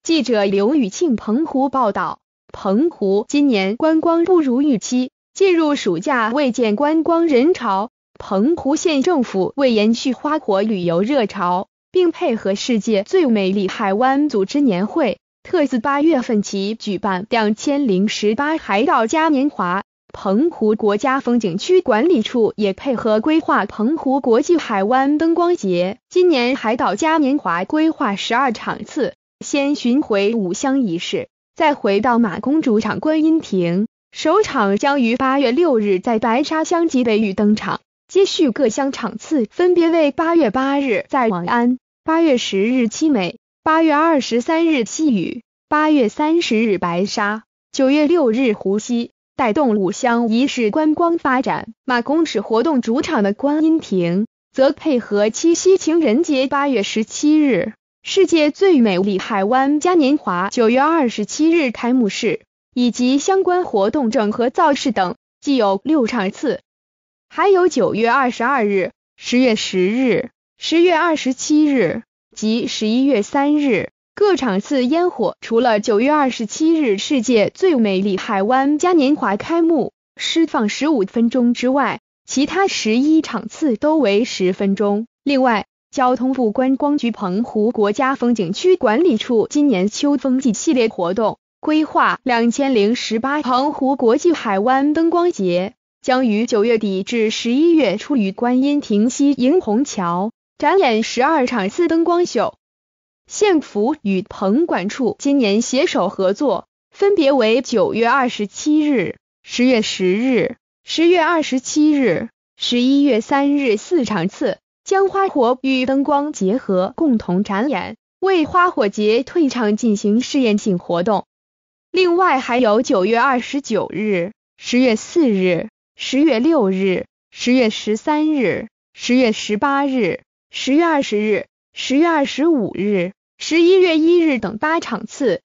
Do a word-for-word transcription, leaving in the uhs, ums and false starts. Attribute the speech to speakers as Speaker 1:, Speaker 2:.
Speaker 1: 记者刘雨庆澎湖报道，澎湖今年观光不如预期，进入暑假未见观光人潮。澎湖县政府为延续花火旅游热潮，并配合世界最美丽海湾组织年会，特自八月份起举办两千零十八海岛嘉年华。澎湖国家风景区管理处也配合规划澎湖国际海湾灯光节。今年海岛嘉年华规划十二场次，先巡回五乡仪式，再回到马公主场观音亭。首场将于八月六日在白沙乡及北屿登场，接续各乡场次分别为八月八日在王安、八月十日七美、八月二十三日西屿、八月三十日白沙、九月六日湖西，带动五乡仪式观光发展。马公主活动主场的观音亭则配合七夕情人节八月十七日、世界最美丽海湾嘉年华九月二十七日开幕式以及相关活动整合造势等，计有六场次。还有九月二十二日、十月十日、十月二十七日及十一月三日各场次烟火。除了九月二十七日世界最美丽海湾嘉年华开幕释放十五分钟之外，其他十一场次都为十分钟。另外，交通部观光局澎湖国家风景区管理处今年秋风季系列活动规划两千零十八澎湖国际海湾灯光节，将于九月底至十一月初于观音亭西迎虹桥展演十二场次灯光秀。县府与澎管处今年携手合作，分别为九月二十七日、十月十日、十月二十七日、十一月三日四场次，将花火与灯光结合，共同展演，为花火节退场进行试验性活动。另外还有九月二十九日、十月四日、十月六日、十月十三日、十月十八日、十月二十日、十月二十五日、十一月一日等八场次，